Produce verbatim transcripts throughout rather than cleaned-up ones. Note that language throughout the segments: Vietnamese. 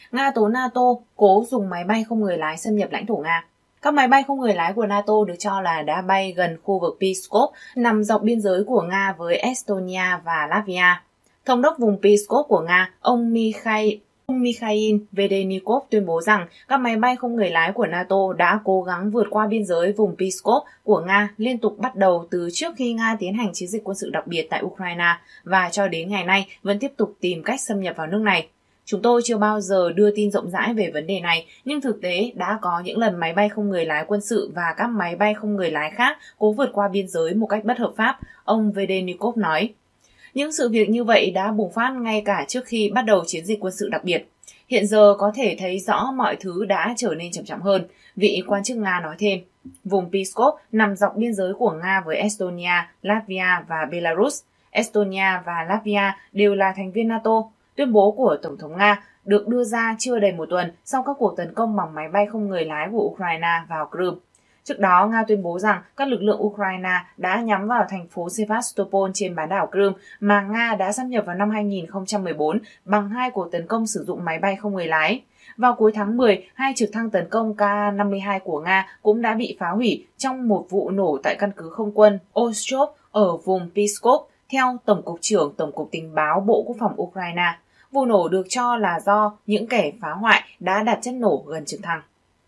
Nga tố NATO cố dùng máy bay không người lái xâm nhập lãnh thổ Nga. Các máy bay không người lái của NATO được cho là đã bay gần khu vực Pskov, nằm dọc biên giới của Nga với Estonia và Latvia. Thống đốc vùng Pskov của Nga, ông Mikhail Ông Mikhail Vedenikov tuyên bố rằng các máy bay không người lái của NATO đã cố gắng vượt qua biên giới vùng Pskov của Nga liên tục bắt đầu từ trước khi Nga tiến hành chiến dịch quân sự đặc biệt tại Ukraine và cho đến ngày nay vẫn tiếp tục tìm cách xâm nhập vào nước này. Chúng tôi chưa bao giờ đưa tin rộng rãi về vấn đề này, nhưng thực tế đã có những lần máy bay không người lái quân sự và các máy bay không người lái khác cố vượt qua biên giới một cách bất hợp pháp, ông Vedenikov nói. Những sự việc như vậy đã bùng phát ngay cả trước khi bắt đầu chiến dịch quân sự đặc biệt. Hiện giờ có thể thấy rõ mọi thứ đã trở nên trầm trọng hơn, vị quan chức Nga nói thêm. Vùng Pskov nằm dọc biên giới của Nga với Estonia, Latvia và Belarus. Estonia và Latvia đều là thành viên NATO. Tuyên bố của Tổng thống Nga được đưa ra chưa đầy một tuần sau các cuộc tấn công bằng máy bay không người lái của Ukraine vào Crimea. Trước đó, Nga tuyên bố rằng các lực lượng Ukraine đã nhắm vào thành phố Sevastopol trên bán đảo Crimea mà Nga đã xâm nhập vào năm hai nghìn không trăm mười bốn bằng hai cuộc tấn công sử dụng máy bay không người lái. Vào cuối tháng mười, hai trực thăng tấn công K năm mươi hai của Nga cũng đã bị phá hủy trong một vụ nổ tại căn cứ không quân Ostrov ở vùng Pskov, theo Tổng cục trưởng Tổng cục Tình báo Bộ Quốc phòng Ukraine. Vụ nổ được cho là do những kẻ phá hoại đã đặt chất nổ gần trực thăng.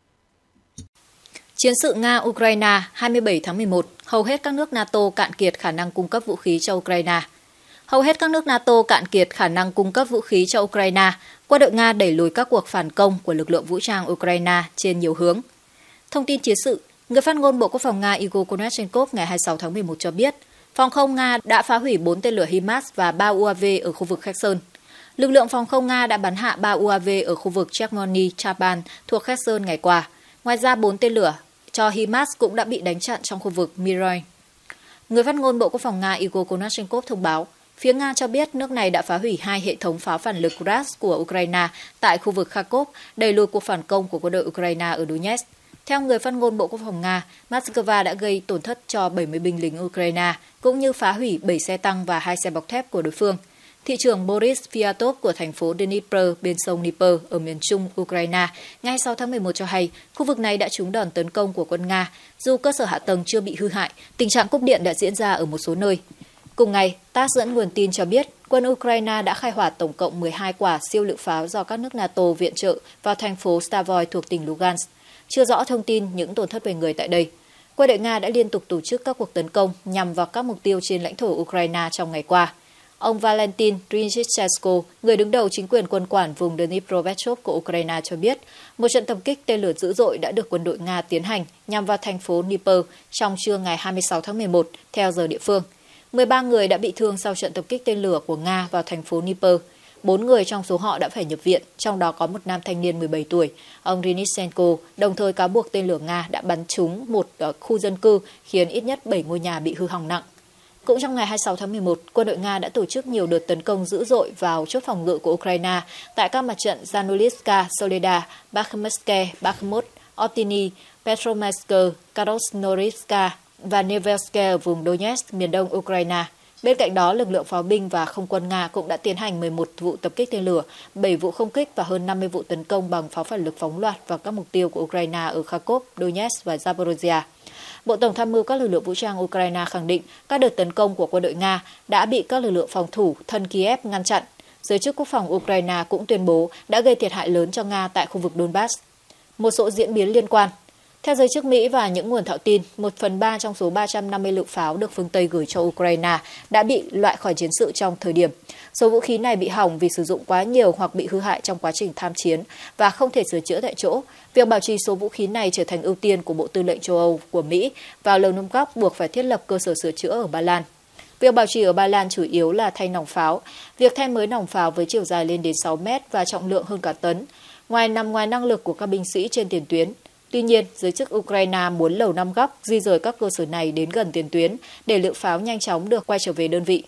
Chiến sự Nga-Ukraine hai mươi bảy tháng mười một, hầu hết các nước NATO cạn kiệt khả năng cung cấp vũ khí cho Ukraine. Hầu hết các nước NATO cạn kiệt khả năng cung cấp vũ khí cho Ukraine, quân đội Nga đẩy lùi các cuộc phản công của lực lượng vũ trang Ukraine trên nhiều hướng. Thông tin chiến sự, người phát ngôn Bộ Quốc phòng Nga Igor Konashenkov ngày hai mươi sáu tháng mười một cho biết, phòng không Nga đã phá hủy bốn tên lửa HIMARS và ba u a vê ở khu vực Kherson. Lực lượng phòng không Nga đã bắn hạ ba u a vê ở khu vực Chermony-Chaban thuộc Kherson ngày qua. Ngoài ra, bốn tên lửa cho HIMARS cũng đã bị đánh chặn trong khu vực Miroy. Người phát ngôn Bộ Quốc phòng Nga Igor Konashenkov thông báo, phía Nga cho biết nước này đã phá hủy hai hệ thống pháo phản lực Grad của Ukraine tại khu vực Kharkov, đẩy lùi cuộc phản công của quân đội Ukraine ở Donetsk. Theo người phát ngôn Bộ Quốc phòng Nga, Moscow đã gây tổn thất cho bảy mươi binh lính Ukraine, cũng như phá hủy bảy xe tăng và hai xe bọc thép của đối phương. Thị trưởng Boris Fiatov của thành phố Dnipro bên sông Dnieper ở miền trung Ukraine ngày hai mươi sáu tháng mười một cho hay khu vực này đã trúng đòn tấn công của quân Nga. Dù cơ sở hạ tầng chưa bị hư hại, tình trạng cúp điện đã diễn ra ở một số nơi. Cùng ngày, tát dẫn nguồn tin cho biết quân Ukraine đã khai hỏa tổng cộng mười hai quả siêu lựu pháo do các nước NATO viện trợ vào thành phố Stavoy thuộc tỉnh Lugansk. Chưa rõ thông tin những tổn thất về người tại đây. Quân đội Nga đã liên tục tổ chức các cuộc tấn công nhằm vào các mục tiêu trên lãnh thổ Ukraine trong ngày qua. Ông Valentin Trinchchenko, người đứng đầu chính quyền quân quản vùng Dnipropetrovsk của Ukraine cho biết, một trận tập kích tên lửa dữ dội đã được quân đội Nga tiến hành nhằm vào thành phố Dnipro trong trưa ngày hai mươi sáu tháng mười một, theo giờ địa phương. mười ba người đã bị thương sau trận tập kích tên lửa của Nga vào thành phố Dnipro. Bốn người trong số họ đã phải nhập viện, trong đó có một nam thanh niên mười bảy tuổi. Ông Trinchchenko đồng thời cáo buộc tên lửa Nga đã bắn trúng một khu dân cư, khiến ít nhất bảy ngôi nhà bị hư hỏng nặng. Cũng trong ngày hai mươi sáu tháng mười một, quân đội Nga đã tổ chức nhiều đợt tấn công dữ dội vào chốt phòng ngự của Ukraine tại các mặt trận Zanulivska, Soledar, Bakhmutske, Bakhmut, Otiny, Petromask, Krasnoyarska và Nevelske ở vùng Donetsk, miền đông Ukraine. Bên cạnh đó, lực lượng pháo binh và không quân Nga cũng đã tiến hành mười một vụ tập kích tên lửa, bảy vụ không kích và hơn năm mươi vụ tấn công bằng pháo phản lực phóng loạt vào các mục tiêu của Ukraine ở Kharkov, Donetsk và Zaporizhia. Bộ Tổng tham mưu các lực lượng vũ trang Ukraine khẳng định các đợt tấn công của quân đội Nga đã bị các lực lượng phòng thủ thân Kiev ngăn chặn. Giới chức quốc phòng Ukraine cũng tuyên bố đã gây thiệt hại lớn cho Nga tại khu vực Donbass. Một số diễn biến liên quan. Theo giới chức Mỹ và những nguồn thạo tin, một phần ba trong số ba trăm năm mươi lựu pháo được phương Tây gửi cho Ukraine đã bị loại khỏi chiến sự trong thời điểm. Số vũ khí này bị hỏng vì sử dụng quá nhiều hoặc bị hư hại trong quá trình tham chiến và không thể sửa chữa tại chỗ. Việc bảo trì số vũ khí này trở thành ưu tiên của Bộ Tư lệnh châu Âu của Mỹ và Lầu Năm Góc buộc phải thiết lập cơ sở sửa chữa ở Ba Lan. Việc bảo trì ở Ba Lan chủ yếu là thay nòng pháo. Việc thay mới nòng pháo với chiều dài lên đến sáu mét và trọng lượng hơn cả tấn, ngoài nằm ngoài năng lực của các binh sĩ trên tiền tuyến. Tuy nhiên, giới chức Ukraine muốn Lầu Năm Góc di rời các cơ sở này đến gần tiền tuyến để lựu pháo nhanh chóng được quay trở về đơn vị.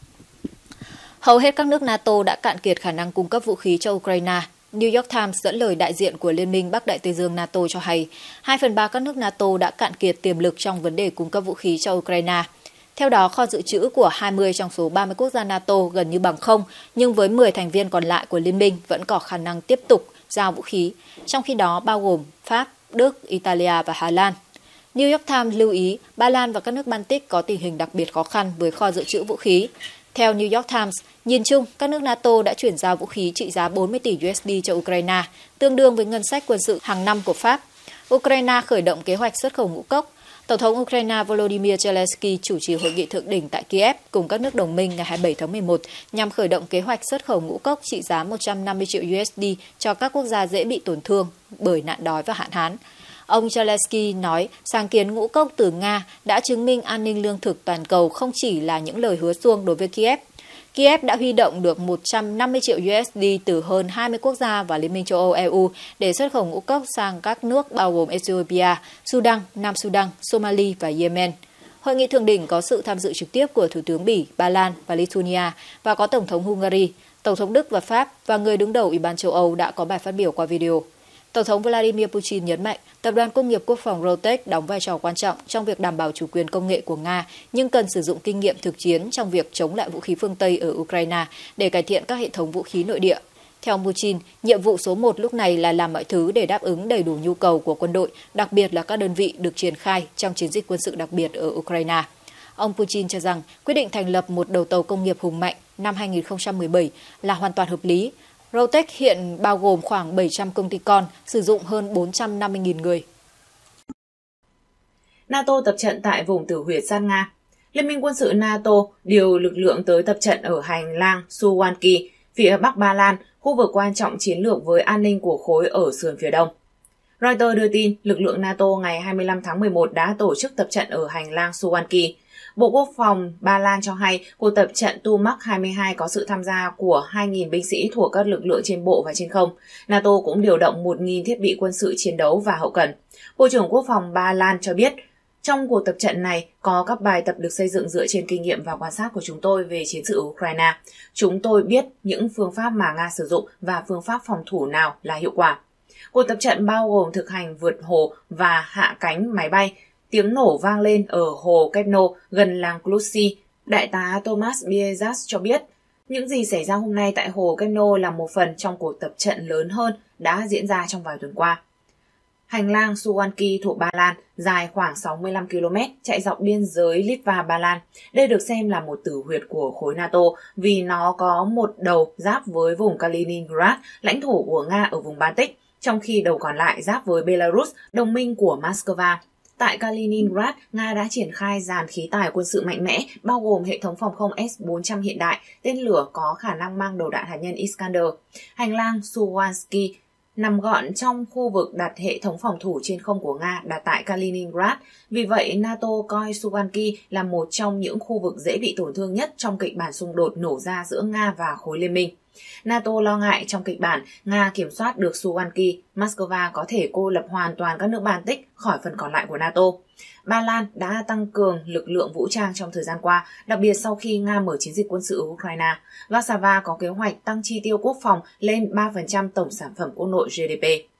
Hầu hết các nước NATO đã cạn kiệt khả năng cung cấp vũ khí cho Ukraine. New York Times dẫn lời đại diện của Liên minh Bắc Đại Tây Dương NATO cho hay, hai phần ba các nước NATO đã cạn kiệt tiềm lực trong vấn đề cung cấp vũ khí cho Ukraine. Theo đó, kho dự trữ của hai mươi trong số ba mươi quốc gia NATO gần như bằng không, nhưng với mười thành viên còn lại của liên minh vẫn có khả năng tiếp tục giao vũ khí, trong khi đó bao gồm Pháp, Đức, Italia và Hà Lan. New York Times lưu ý Ba Lan và các nước Baltic có tình hình đặc biệt khó khăn với kho dự trữ vũ khí. Theo New York Times, nhìn chung, các nước NATO đã chuyển giao vũ khí trị giá bốn mươi tỷ đô la cho Ukraine, tương đương với ngân sách quân sự hàng năm của Pháp. Ukraine khởi động kế hoạch xuất khẩu ngũ cốc. Tổng thống Ukraine Volodymyr Zelensky chủ trì hội nghị thượng đỉnh tại Kiev cùng các nước đồng minh ngày hai mươi bảy tháng mười một nhằm khởi động kế hoạch xuất khẩu ngũ cốc trị giá một trăm năm mươi triệu đô la cho các quốc gia dễ bị tổn thương bởi nạn đói và hạn hán. Ông Zelensky nói sáng kiến ngũ cốc từ Nga đã chứng minh an ninh lương thực toàn cầu không chỉ là những lời hứa suông đối với Kiev. Kiev đã huy động được một trăm năm mươi triệu đô la từ hơn hai mươi quốc gia và Liên minh châu Âu E U để xuất khẩu ngũ cốc sang các nước bao gồm Ethiopia, Sudan, Nam Sudan, Somalia và Yemen. Hội nghị thượng đỉnh có sự tham dự trực tiếp của Thủ tướng Bỉ, Ba Lan và Lithuania và có Tổng thống Hungary, Tổng thống Đức và Pháp và người đứng đầu Ủy ban châu Âu đã có bài phát biểu qua video. Tổng thống Vladimir Putin nhấn mạnh Tập đoàn Công nghiệp Quốc phòng Rotech đóng vai trò quan trọng trong việc đảm bảo chủ quyền công nghệ của Nga, nhưng cần sử dụng kinh nghiệm thực chiến trong việc chống lại vũ khí phương Tây ở Ukraine để cải thiện các hệ thống vũ khí nội địa. Theo ông Putin, nhiệm vụ số một lúc này là làm mọi thứ để đáp ứng đầy đủ nhu cầu của quân đội, đặc biệt là các đơn vị được triển khai trong chiến dịch quân sự đặc biệt ở Ukraine. Ông Putin cho rằng quyết định thành lập một đầu tàu công nghiệp hùng mạnh năm hai nghìn không trăm mười bảy là hoàn toàn hợp lý. Rotech hiện bao gồm khoảng bảy trăm công ty con, sử dụng hơn bốn trăm năm mươi nghìn người. NATO tập trận tại vùng tử huyệt sát Nga. Liên minh quân sự NATO điều lực lượng tới tập trận ở hành lang Suwalki, phía bắc Ba Lan, khu vực quan trọng chiến lược với an ninh của khối ở sườn phía đông. Reuters đưa tin, lực lượng NATO ngày hai mươi lăm tháng mười một đã tổ chức tập trận ở hành lang Suwalki. Bộ Quốc phòng Ba Lan cho hay cuộc tập trận Tumak hai mươi hai có sự tham gia của hai nghìn binh sĩ thuộc các lực lượng trên bộ và trên không. NATO cũng điều động một nghìn thiết bị quân sự chiến đấu và hậu cần. Bộ trưởng Quốc phòng Ba Lan cho biết, trong cuộc tập trận này có các bài tập được xây dựng dựa trên kinh nghiệm và quan sát của chúng tôi về chiến sự Ukraine. Chúng tôi biết những phương pháp mà Nga sử dụng và phương pháp phòng thủ nào là hiệu quả. Cuộc tập trận bao gồm thực hành vượt hồ và hạ cánh máy bay. Tiếng nổ vang lên ở hồ Kepno gần làng Klusi. Đại tá Thomas Biezas cho biết, những gì xảy ra hôm nay tại hồ Kepno là một phần trong cuộc tập trận lớn hơn đã diễn ra trong vài tuần qua. Hành lang Suwalki thuộc Ba Lan dài khoảng sáu mươi lăm ki lô mét, chạy dọc biên giới Litva Ba Lan. Đây được xem là một tử huyệt của khối NATO vì nó có một đầu giáp với vùng Kaliningrad, lãnh thổ của Nga ở vùng Baltic, trong khi đầu còn lại giáp với Belarus, đồng minh của Moscow. Tại Kaliningrad, Nga đã triển khai dàn khí tài quân sự mạnh mẽ, bao gồm hệ thống phòng không S bốn trăm hiện đại, tên lửa có khả năng mang đầu đạn hạt nhân Iskander. Hành lang Suwalki nằm gọn trong khu vực đặt hệ thống phòng thủ trên không của Nga đặt tại Kaliningrad. Vì vậy, NATO coi Suwalki là một trong những khu vực dễ bị tổn thương nhất trong kịch bản xung đột nổ ra giữa Nga và khối liên minh. NATO lo ngại trong kịch bản Nga kiểm soát được Suwalki, Moscow có thể cô lập hoàn toàn các nước Baltic khỏi phần còn lại của NATO. Ba Lan đã tăng cường lực lượng vũ trang trong thời gian qua, đặc biệt sau khi Nga mở chiến dịch quân sự ở Ukraine. Warsaw có kế hoạch tăng chi tiêu quốc phòng lên ba phần trăm tổng sản phẩm quốc nội G D P.